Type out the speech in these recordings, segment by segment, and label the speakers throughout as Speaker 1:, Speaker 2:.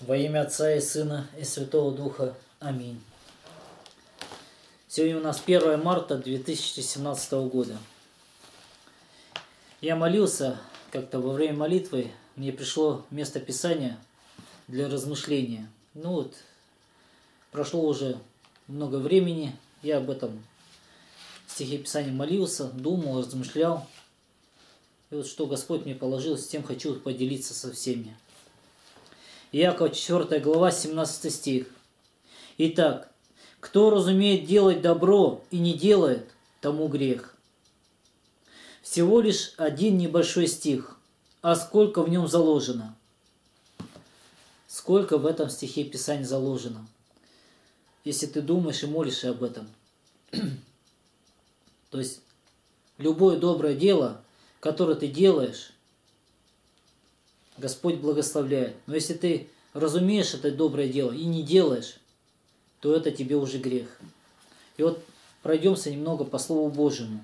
Speaker 1: Во имя Отца и Сына и Святого Духа. Аминь. Сегодня у нас 1 марта 2017 года. Я молился, как-то во время молитвы мне пришло место Писания для размышления. Прошло уже много времени, я об этом стихе Писания молился, думал, размышлял. И вот что Господь мне положил, с тем хочу поделиться со всеми. Иакова 4 глава, 17 стих. Итак, кто разумеет делать добро и не делает, тому грех. Всего лишь один небольшой стих, а сколько в нем заложено? Сколько в этом стихе Писания заложено? Если ты думаешь и молишься об этом. То есть, любое доброе дело, которое ты делаешь, Господь благословляет. Но если ты разумеешь это доброе дело и не делаешь, то это тебе уже грех. И вот пройдемся немного по Слову Божьему.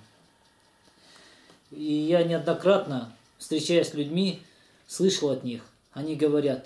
Speaker 1: И я неоднократно, встречаясь с людьми, слышал от них, они говорят,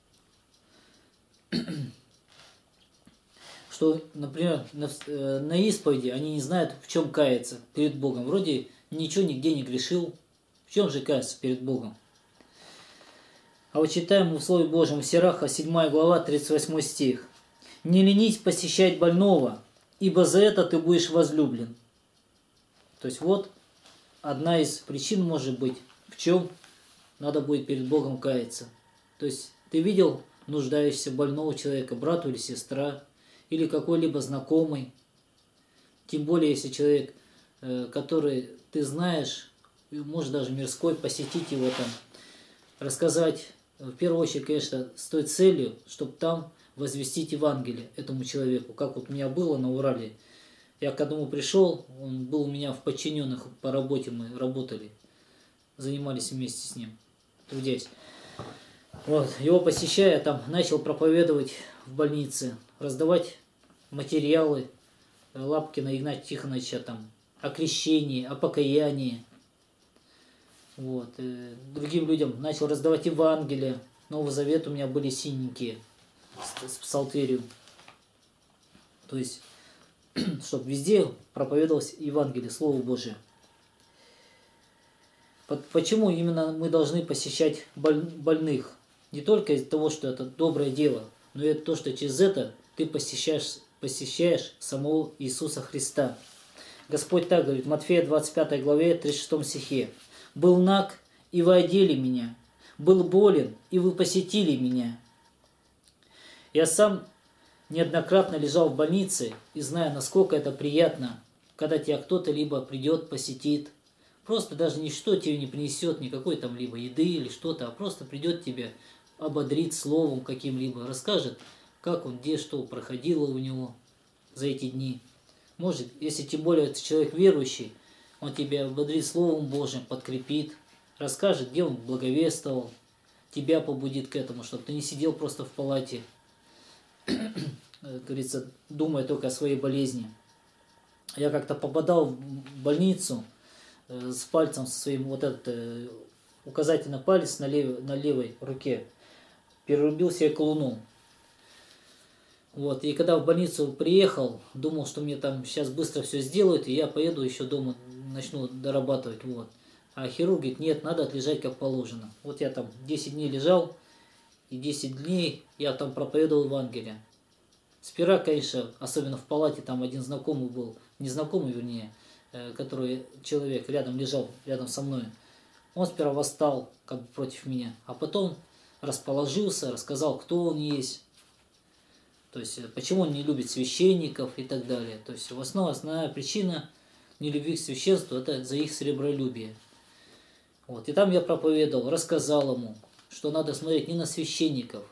Speaker 1: что, например, на исповеди они не знают, в чем каяться перед Богом. Вроде ничего нигде не грешил. В чем же каяться перед Богом? А вот читаем в Слове Божьем, у Сираха, 7 глава, 38 стих. «Не ленись посещать больного, ибо за это ты будешь возлюблен». То есть вот одна из причин может быть, в чем надо будет перед Богом каяться. То есть ты видел нуждающегося больного человека, брату или сестра, или какой-либо знакомый. Тем более, если человек, который ты знаешь, может даже мирской, посетить его там, рассказать, в первую очередь, конечно, с той целью, чтобы там возвестить Евангелие этому человеку. Как вот у меня было на Урале. Я к одному пришел, он был у меня в подчиненных по работе, мы работали, занимались вместе с ним, трудясь. Вот, его посещая, там начал проповедовать в больнице, раздавать материалы Лапкина Игнатия Тихоновича там, о крещении, о покаянии. Вот. Другим людям начал раздавать Евангелие. Новый Завет у меня были синенькие с псалтерием. То есть, чтобы везде проповедовалось Евангелие, Слово Божие. Почему именно мы должны посещать больных? Не только из-за того, что это доброе дело, но и то, что через это ты посещаешь самого Иисуса Христа. Господь так говорит в Матфея 25 главе 36 стихе. «Был наг, и вы одели меня, был болен, и вы посетили меня». Я сам неоднократно лежал в больнице и знаю, насколько это приятно, когда тебя кто-то либо придет, посетит, просто даже ничто тебе не принесет, никакой там либо еды или что-то, а просто придет тебе, ободрит словом каким-либо, расскажет, как он, где, что проходило у него за эти дни. Может, если тем более это человек верующий, он тебя ободрит Словом Божьим, подкрепит, расскажет, где он благовествовал, тебя побудит к этому, чтобы ты не сидел просто в палате, как говорится, думая только о своей болезни. Я как-то попадал в больницу с пальцем со своим, вот этот указательный палец на левой руке, перерубил себе колуном. Вот, и когда в больницу приехал, думал, что мне там сейчас быстро все сделают, и я поеду еще дома, начну дорабатывать. Вот. А хирург говорит, нет, надо отлежать как положено. Вот я там 10 дней лежал, и 10 дней я там проповедовал Евангелие. Сперва, конечно, особенно в палате, там один знакомый был, незнакомый, вернее, который человек рядом лежал, рядом со мной. Он сперва восстал как бы против меня, а потом расположился, рассказал, кто он есть. То есть, почему он не любит священников и так далее. То есть, основная причина нелюбви к священству – это за их сребролюбие. Вот. И там я проповедовал, рассказал ему, что надо смотреть не на священников,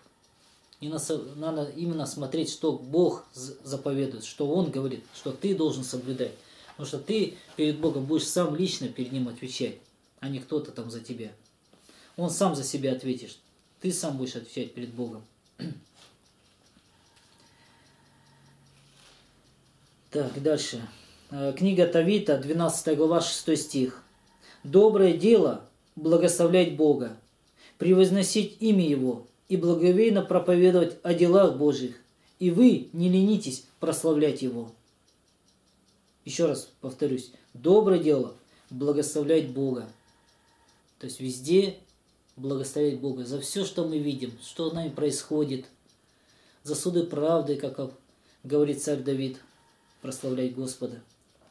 Speaker 1: надо именно смотреть, что Бог заповедует, что Он говорит, что ты должен соблюдать. Потому что ты перед Богом будешь сам лично перед Ним отвечать, а не кто-то там за тебя. Он сам за себя ответишь. Ты сам будешь отвечать перед Богом. Так, дальше. Книга Тавита, 12 глава, 6 стих. «Доброе дело – благословлять Бога, превозносить имя Его и благоговейно проповедовать о делах Божьих, и вы не ленитесь прославлять Его. Еще раз повторюсь, доброе дело благословлять Бога. То есть везде благословлять Бога за все, что мы видим, что с нами происходит, за суды правды, как говорит царь Давид, прославлять Господа.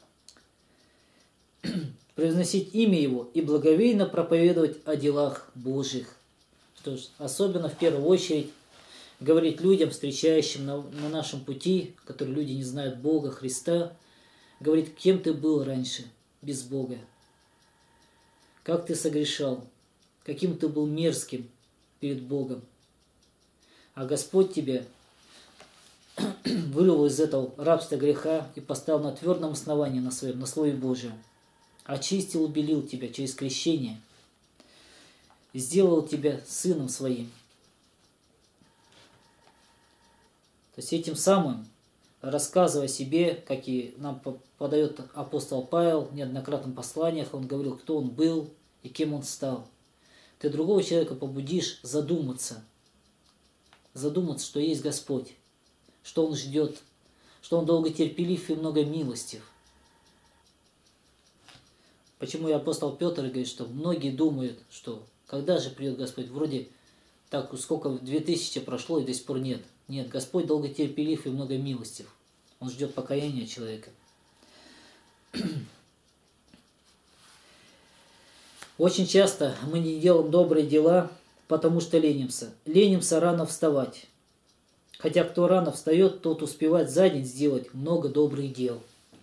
Speaker 1: Произносить имя Его и благовейно проповедовать о делах Божьих. Что ж, особенно в первую очередь говорить людям, встречающим на нашем пути, которые люди не знают Бога, Христа, говорить, кем ты был раньше, без Бога, как ты согрешал, каким ты был мерзким перед Богом. А Господь тебя вырвал из этого рабства греха и поставил на твердом основании на своем, на Слове Божьем. Очистил, убелил тебя через крещение, и сделал тебя сыном своим. То есть этим самым, рассказывая о себе, как и нам подает апостол Павел в неоднократных посланиях, он говорил, кто он был и кем он стал. Ты другого человека побудишь задуматься, что есть Господь, что Он ждет, что Он долготерпелив и много милостив. Почему и апостол Петр говорит, что многие думают, что когда же придет Господь, вроде так сколько 2000 прошло и до сих пор нет. Нет, Господь долготерпелив и много милостив. Он ждет покаяния человека. Очень часто мы не делаем добрые дела, потому что ленимся. Ленимся рано вставать. Хотя кто рано встает, тот успевает за день сделать много добрых дел.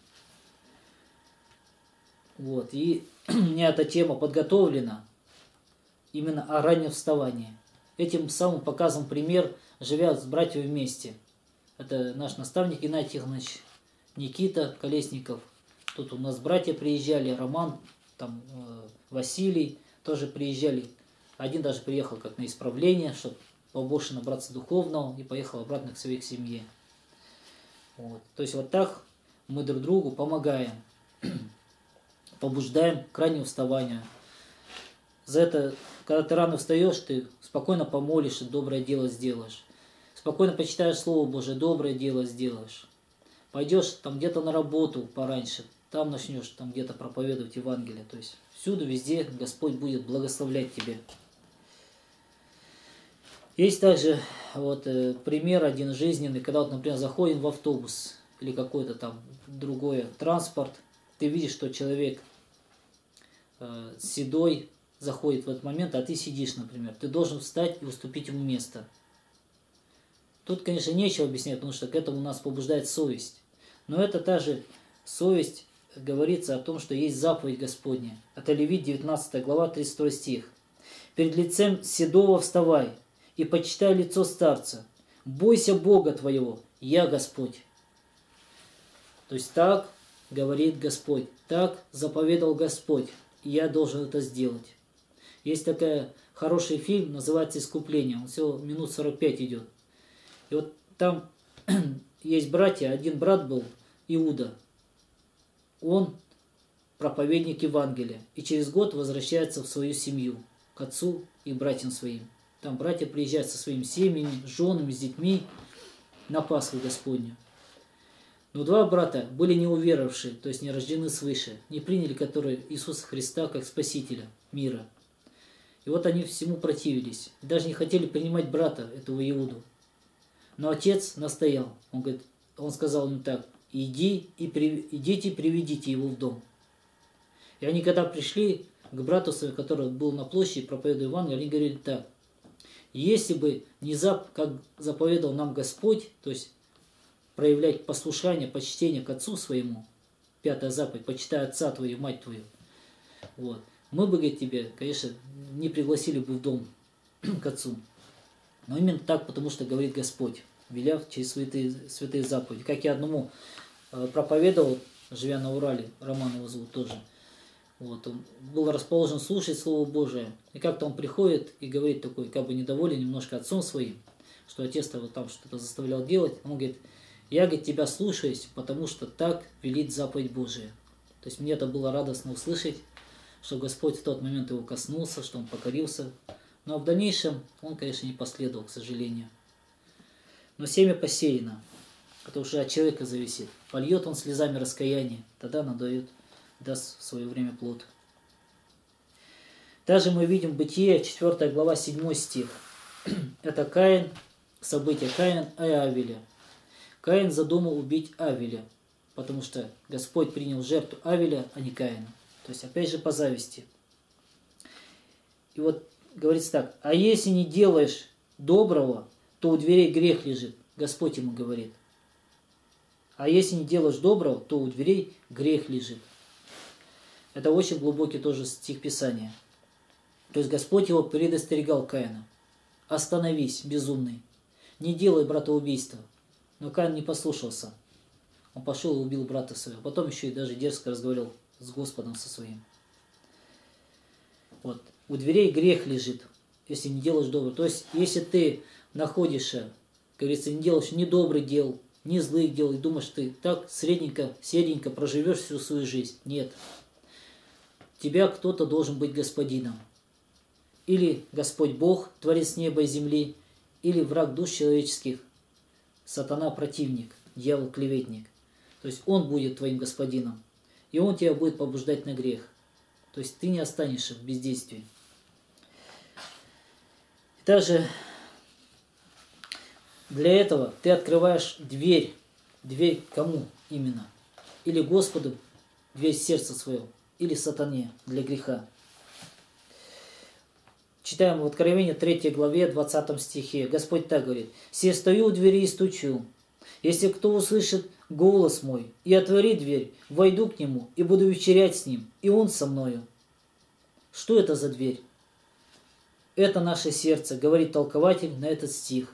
Speaker 1: Вот. И у меня эта тема подготовлена именно о раннем вставании. Этим самым показан пример, живя с братьями вместе. Это наш наставник Геннадий Тихонович, Никита Колесников. Тут у нас братья приезжали, Роман, там, Василий тоже приезжали. Один даже приехал как на исправление, чтобы побольше набраться духовного, и поехал обратно к своей семье. Вот. То есть вот так мы друг другу помогаем, побуждаем к раннему вставанию. За это, когда ты рано встаешь, ты спокойно помолишься, доброе дело сделаешь. Спокойно почитаешь Слово Божие, доброе дело сделаешь. Пойдешь там где-то на работу пораньше, там начнешь там где-то проповедовать Евангелие. То есть всюду, везде Господь будет благословлять тебя. Есть также вот пример один жизненный, когда вот, например, заходим в автобус или какой-то там другой транспорт, ты видишь, что человек седой заходит в этот момент, а ты сидишь, например. Ты должен встать и уступить ему место. Тут, конечно, нечего объяснять, потому что к этому нас побуждает совесть. Но это та же совесть говорится о том, что есть заповедь Господня. Это Левит, 19 глава, 32 стих. «Перед лицем седого вставай, и почитай лицо старца. Бойся Бога твоего, я Господь». То есть так говорит Господь, так заповедал Господь, и я должен это сделать. Есть такой хороший фильм, называется «Искупление». Он всего минут 45 идет. И вот там есть братья, один брат был, Иуда. Он проповедник Евангелия. И через год возвращается в свою семью, к отцу и братьям своим. Там братья приезжают со своими семьями, с женами, с детьми на Пасху Господню. Но два брата были не уверовавшие, то есть не рождены свыше, не приняли которые Иисуса Христа как Спасителя мира. И вот они всему противились, даже не хотели принимать брата, этого Иуду. Но отец настоял, он сказал им так: идите и приведите его в дом. И они когда пришли к брату своему, который был на площади, проповедуя Евангелие, они говорили так: если бы не как заповедал нам Господь, то есть проявлять послушание, почтение к отцу своему, 5-я заповедь, почитай отца твою, мать твою, вот, мы бы, говорит, тебя, конечно, не пригласили бы в дом к отцу. Но именно так, потому что говорит Господь, веляв через святые заповеди. Как я одному проповедовал, живя на Урале, Роман его зовут тоже. Вот, он был расположен слушать Слово Божие. И как-то он приходит и говорит такой, как бы недоволен немножко отцом своим, что отец-то вот там что-то заставлял делать. Он говорит: я, говорит, тебя слушаюсь, потому что так велит заповедь Божия. То есть мне это было радостно услышать, что Господь в тот момент его коснулся, что он покорился Но в дальнейшем он, конечно, не последовал, к сожалению. Но семя посеяно. Это уже от человека зависит. Польет он слезами раскаяния, тогда оно даст в свое время плод. Также мы видим в Бытие, 4 глава, 7 стих. Это Каин, событие Каин и Авеля. Каин задумал убить Авеля, потому что Господь принял жертву Авеля, а не Каина. То есть, опять же, по зависти. И вот говорится так: а если не делаешь доброго, то у дверей грех лежит. Господь ему говорит. А если не делаешь доброго, то у дверей грех лежит. Это очень глубокий тоже стих Писания. То есть Господь его предостерегал Каина. Остановись, безумный, не делай братоубийства. Но Каин не послушался. Он пошел и убил брата своего. Потом еще и даже дерзко разговаривал с Господом со своим. Вот. У дверей грех лежит, если не делаешь доброго. То есть, если ты находишься, как говорится, не делаешь ни добрых дел, ни злых дел, и думаешь, ты так серенько проживешь всю свою жизнь. Нет. Тебя кто-то должен быть господином. Или Господь Бог, Творец неба и земли, или враг душ человеческих, сатана противник, дьявол клеветник. То есть он будет твоим господином, и он тебя будет побуждать на грех. То есть ты не останешься в бездействии. Также для этого ты открываешь дверь. Дверь кому именно? Или Господу, дверь сердца своего, или сатане для греха. Читаем в Откровении 3 главе 20 стихе. Господь так говорит: «Се стою у двери и стучу. Если кто услышит голос мой и отворит дверь, войду к нему и буду вечерять с ним, и он со мною». Что это за дверь? Это наше сердце, говорит толкователь на этот стих.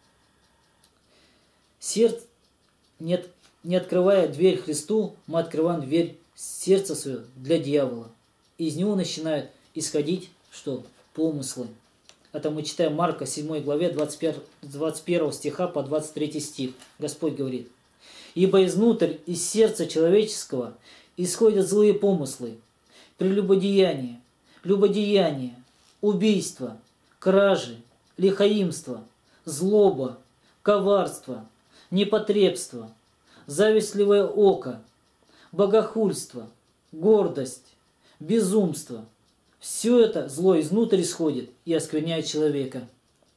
Speaker 1: Сердце, не открывая дверь Христу, мы открываем дверь сердца своего для дьявола. И из него начинает исходить что? Помыслы. Это мы читаем Марка 7 главе 21 стиха по 23 стих. Господь говорит: «Ибо изнутрь, из сердца человеческого исходят злые помыслы, прелюбодеяние, любодеяние, убийство, кражи, лихоимство, злоба, коварство, непотребство, завистливое око, богохульство, гордость, безумство». Все это зло изнутрь исходит и оскверняет человека.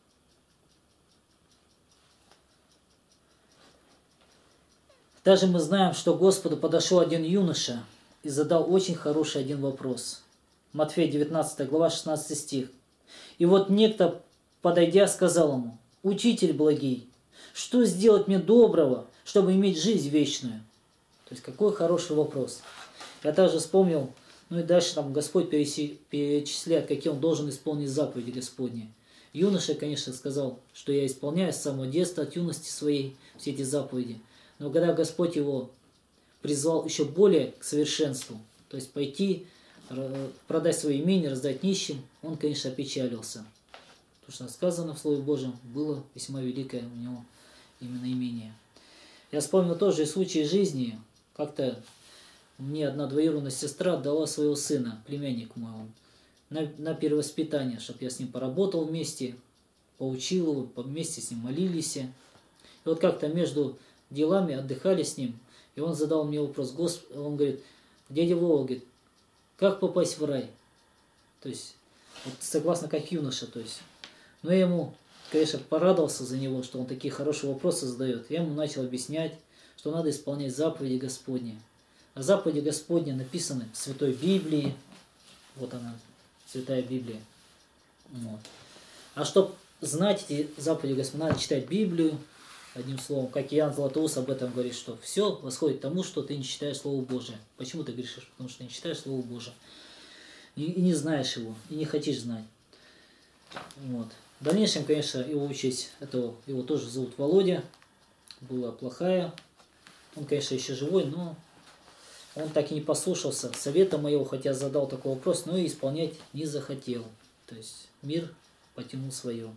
Speaker 1: Даже мы знаем, что к Господу подошел один юноша и задал очень хороший один вопрос. Матфея 19 глава 16 стих. «И вот некто, подойдя, сказал ему: Учитель благий, что сделать мне доброго, чтобы иметь жизнь вечную?» То есть какой хороший вопрос. Я также вспомнил. Ну и дальше там Господь перечисляет, какие он должен исполнить заповеди Господни. Юноша, конечно, сказал, что я исполняю с самого детства, от юности своей, все эти заповеди. Но когда Господь его призвал еще более к совершенству, то есть пойти, продать свои имения, раздать нищим, он, конечно, опечалился. Потому что сказано в Слове Божьем, было весьма великое у него именно имение. Я вспомнил тоже и случай жизни, как-то мне одна двоюродная сестра дала своего сына, племянник мой, на перевоспитание, чтобы я с ним поработал вместе, поучил его, вместе с ним молились. И вот как-то между делами отдыхали с ним, и он задал мне вопрос, он говорит: дядя Вова, говорит, как попасть в рай? То есть, вот согласно как юноша, то есть. Но я ему, конечно, порадовался за него, что он такие хорошие вопросы задает. Я ему начал объяснять, что надо исполнять заповеди Господни. А заповеди Господни написаны в Святой Библии. Вот она, Святая Библия. Вот. А чтобы знать эти заповеди Господни, надо читать Библию. Одним словом, как Иоанн Златоуст об этом говорит, что все восходит к тому, что ты не читаешь Слово Божие. Почему ты грешишь? Потому что ты не читаешь Слово Божие. И не знаешь его, и не хочешь знать. Вот. В дальнейшем, конечно, его учесть, его тоже зовут Володя. Была плохая. Он, конечно, еще живой, но он так и не послушался совета моего, хотя задал такой вопрос, но и исполнять не захотел. То есть мир потянул свое.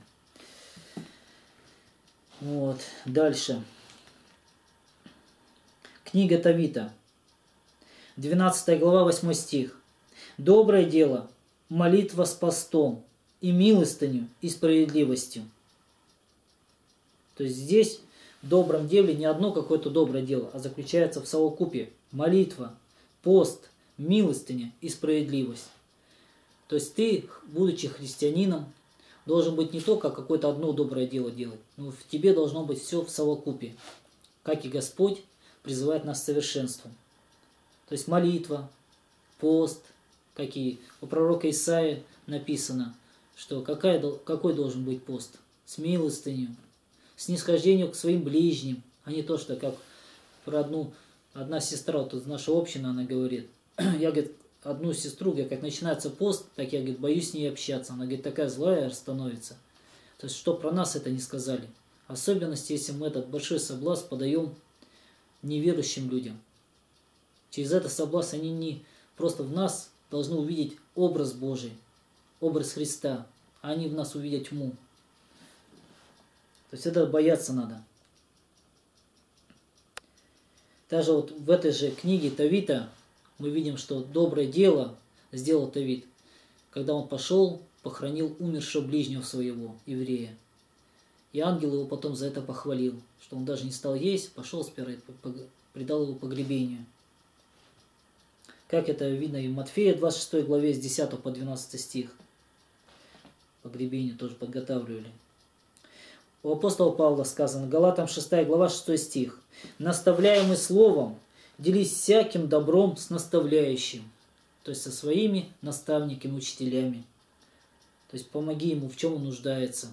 Speaker 1: Вот. Дальше. Книга Товита. 12 глава, 8 стих. «Доброе дело, молитва с постом, и милостыню, и справедливостью. То есть здесь в добром деле не одно какое-то доброе дело, а заключается в совокупе молитва, пост, милостыня и справедливость. То есть ты, будучи христианином, должен быть не только какое-то одно доброе дело делать, но в тебе должно быть все в совокупе, как и Господь призывает нас к совершенству. То есть молитва, пост, как и у пророка Исаии написано, что какой должен быть пост? С милостынью, снисхождению к своим ближним, а не то, что как про одна сестра вот из нашей общины, она говорит, я, говорит, одну сестру, как начинается пост, так я, говорит, боюсь с ней общаться. Она, говорит, такая злая становится. То есть, что про нас это не сказали. Особенности, если мы этот большой соблазн подаем неверующим людям. Через этот соблазн они не просто в нас должны увидеть образ Божий, образ Христа, а они в нас увидят тьму. То есть это бояться надо. Даже вот в этой же книге Тавита мы видим, что доброе дело сделал Тавит, когда он пошел, похоронил умершего ближнего своего, еврея. И ангел его потом за это похвалил, что он даже не стал есть, пошел сперва, предал его погребению. Как это видно и в Матфея 26 главе с 10 по 12 стих. Погребение тоже подготавливали. У апостола Павла сказано, Галатам 6 глава 6 стих. «Наставляемый словом, делись всяким добром с наставляющим». То есть со своими наставниками, учителями. То есть помоги ему, в чем он нуждается.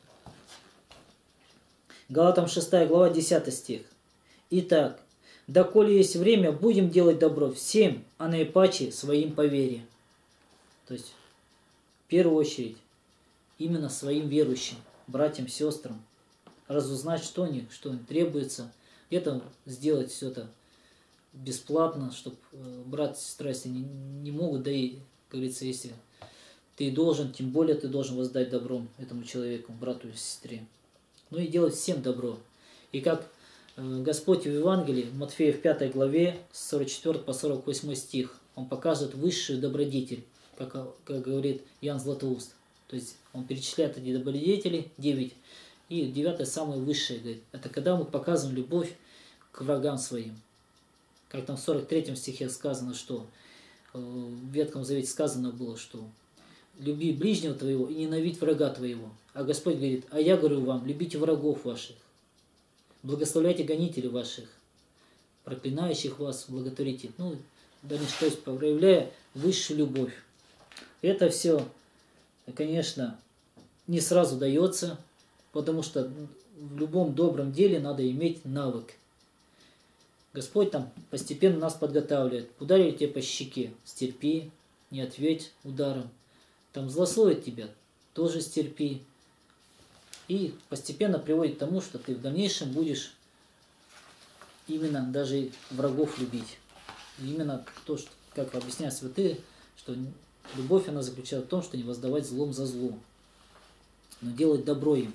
Speaker 1: Галатам 6 глава 10 стих. «Итак, доколе есть время, будем делать добро всем, а наипаче своим по вере». То есть в первую очередь именно своим верующим, братьям, сестрам, разузнать, что им требуется, где-то сделать все это бесплатно, чтобы брат и сестра, если не могут, да и, как говорится, если ты должен, тем более ты должен воздать добром этому человеку, брату и сестре. Ну и делать всем добро. И как Господь в Евангелии, в Матфея в 5 главе, с 44 по 48 стих, Он показывает высшую добродетель, как говорит Иоанн Златоуст. То есть он перечисляет эти добродетели, 9, и 9 самое высшее, говорит, это когда мы показываем любовь к врагам своим. Как там в 43 стихе сказано, что в Ветхом Завете сказано было, что люби ближнего твоего и ненавидь врага твоего. А Господь говорит, а я говорю вам, любите врагов ваших, благословляйте гонителей ваших, проклинающих вас благотворите. Ну, дальше, то есть проявляя высшую любовь. Это все, конечно, не сразу дается, потому что в любом добром деле надо иметь навык. Господь там постепенно нас подготавливает. Ударили тебя по щеке, стерпи, не ответь ударом. Там злословит тебя, тоже стерпи. И постепенно приводит к тому, что ты в дальнейшем будешь именно даже врагов любить. И именно то, что, как объясняют святые, что любовь, она заключается в том, что не воздавать злом за зло, но делать добро им.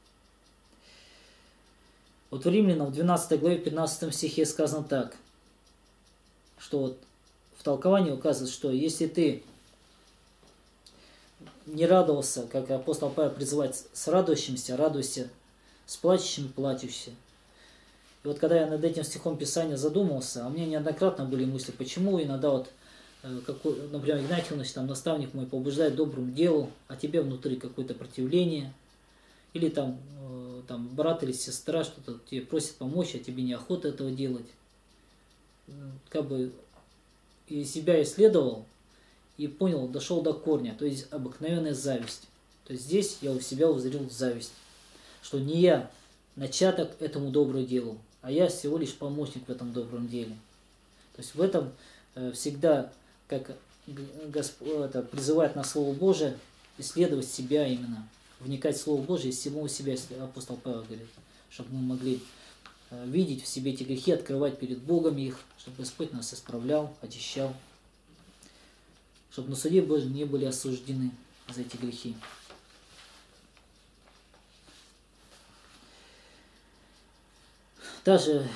Speaker 1: Вот в Римлянам в 12 главе 15 стихе сказано так, что вот в толковании указывает, что если ты не радовался, как апостол Павел призывает, с радующимся, радуйся, с плачущим, плачущимся. И вот когда я над этим стихом Писания задумался, а у меня неоднократно были мысли, почему иногда вот, например, Игнатий Иванович, там, наставник мой, побуждает доброму делу, а тебе внутри какое-то противление, или там брат или сестра что-то тебе просит помочь, а тебе неохота этого делать. Как бы и себя исследовал, и понял, дошел до корня, то есть обыкновенная зависть. То есть здесь я у себя узрел зависть, что не я начаток этому доброму делу, а я всего лишь помощник в этом добром деле. То есть в этом всегда, как Господь призывает нас Слово Божие, исследовать себя именно, вникать в Слово Божие, из самого себя, апостол Павел говорит, чтобы мы могли видеть в себе эти грехи, открывать перед Богом их, чтобы Господь нас исправлял, очищал, чтобы на суде Божьем не были осуждены за эти грехи. Даже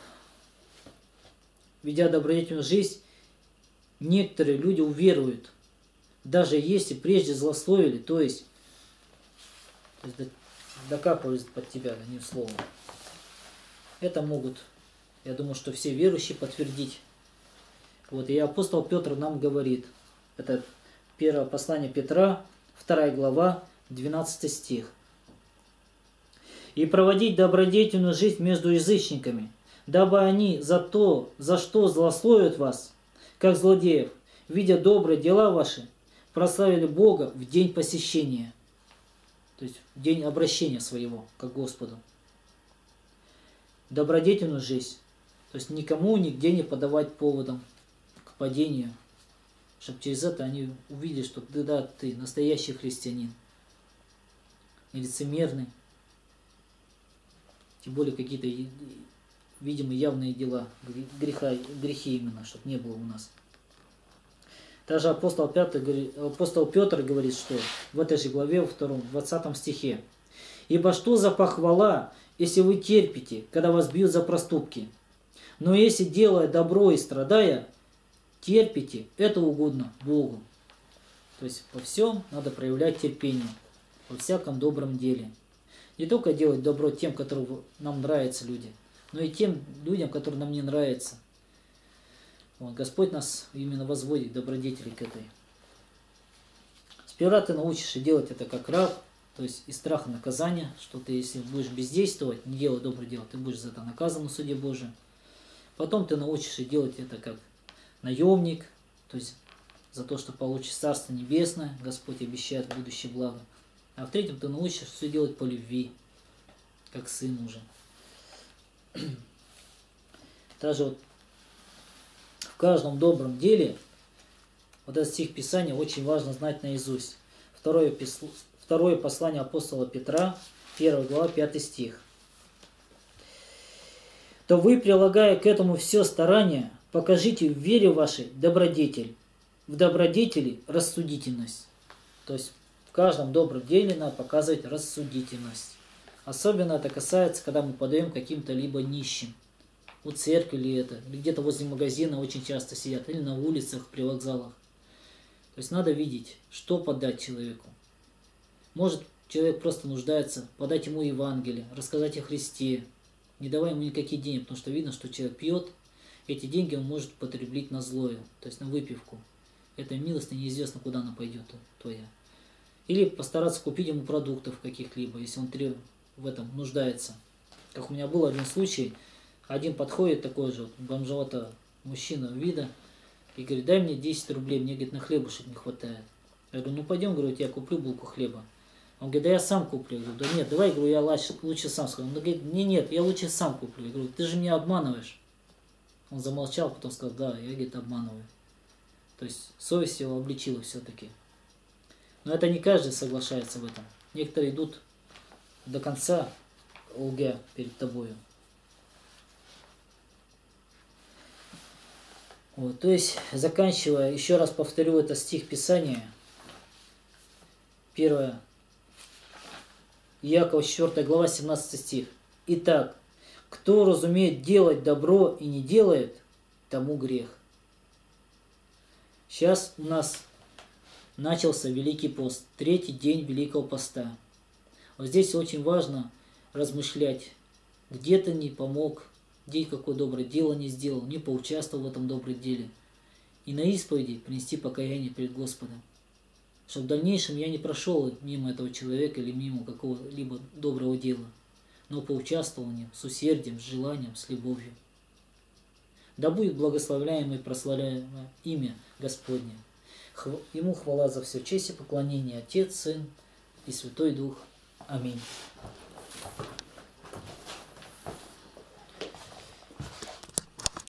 Speaker 1: ведя добродетельную жизнь, некоторые люди уверуют, даже если прежде злословили, то есть То есть докапываются под тебя, одним словом. Это могут, я думаю, что все верующие подтвердить. Вот, и апостол Петр нам говорит, это первое послание Петра, 2 глава, 12 стих. «И проводить добродетельную жизнь между язычниками, дабы они за то, за что злословят вас, как злодеев, видя добрые дела ваши, прославили Бога в день посещения». То есть в день обращения своего к Господу. Добродетельную жизнь. То есть никому нигде не подавать поводом к падению. Чтобы через это они увидели, что да, ты настоящий христианин. Нелицемерный. Тем более какие-то, видимо, явные дела, грехи именно, чтобы не было у нас. Даже апостол Петр говорит, что в этой же главе, во 20 стихе. «Ибо что за похвала, если вы терпите, когда вас бьют за проступки? Но если, делая добро и страдая, терпите, это угодно Богу». То есть во всем надо проявлять терпение, во всяком добром деле. Не только делать добро тем, которым нам нравятся люди, но и тем людям, которые нам не нравятся. Вот, Господь нас именно возводит добродетели к этой. Сперва ты научишься делать это как раб, то есть из страха наказания, что ты, если будешь бездействовать, не делать доброе дело, ты будешь за это наказан в суде Божьем. Потом ты научишься делать это как наемник, то есть за то, что получишь Царство Небесное, Господь обещает будущее благо. А в третьем ты научишься все делать по любви, как сын уже. Даже вот в каждом добром деле, вот этот стих Писания очень важно знать наизусть. Второе послание апостола Петра, 1 глава, 5 стих. «То вы, прилагая к этому все старание, покажите в вере вашей добродетель, в добродетели рассудительность». То есть в каждом добром деле надо показывать рассудительность. Особенно это касается, когда мы подаем каким-то либо нищим. У церкви ли это, или где-то возле магазина очень часто сидят, или на улицах, при вокзалах. То есть надо видеть, что подать человеку. Может, человек просто нуждается, подать ему Евангелие, рассказать о Христе, не давая ему никакие деньги, потому что видно, что человек пьет, эти деньги он может потребить на злое, то есть на выпивку. Эта милость неизвестно, куда она пойдет твоя. Или постараться купить ему продуктов каких-либо, если он в этом нуждается. Как у меня был один случай, один подходит такой же, бомжовато мужчина вида, и говорит, дай мне 10 рублей, мне, говорит, на хлебушек не хватает. Я говорю, ну пойдем, говорю, я куплю булку хлеба. Он говорит, да я сам куплю. Я говорю, да нет, давай, говорю, я лучше сам скажу. Он говорит, нет, я лучше сам куплю. Я говорю, ты же меня обманываешь. Он замолчал, потом сказал, да, я, говорит, обманываю. То есть совесть его обличила все-таки. Но это не каждый соглашается в этом. Некоторые идут до конца лгя перед тобою. Вот, то есть, заканчивая, еще раз повторю, это стих Писания. 1 Иакова 4 глава 17 стих. «Итак, кто разумеет делать добро и не делает, тому грех». Сейчас у нас начался Великий пост, 3-й день Великого поста. Вот здесь очень важно размышлять, где ты не помог, где какое доброе дело не сделал, не поучаствовал в этом добром деле. И на исповеди принести покаяние перед Господом. Чтобы в дальнейшем я не прошел мимо этого человека или мимо какого-либо доброго дела, но поучаствовал в нем с усердием, с желанием, с любовью. Да будет благословляемо и прославляемо имя Господне. Ему хвала за все, честь и поклонение, Отец, Сын и Святой Дух. Аминь.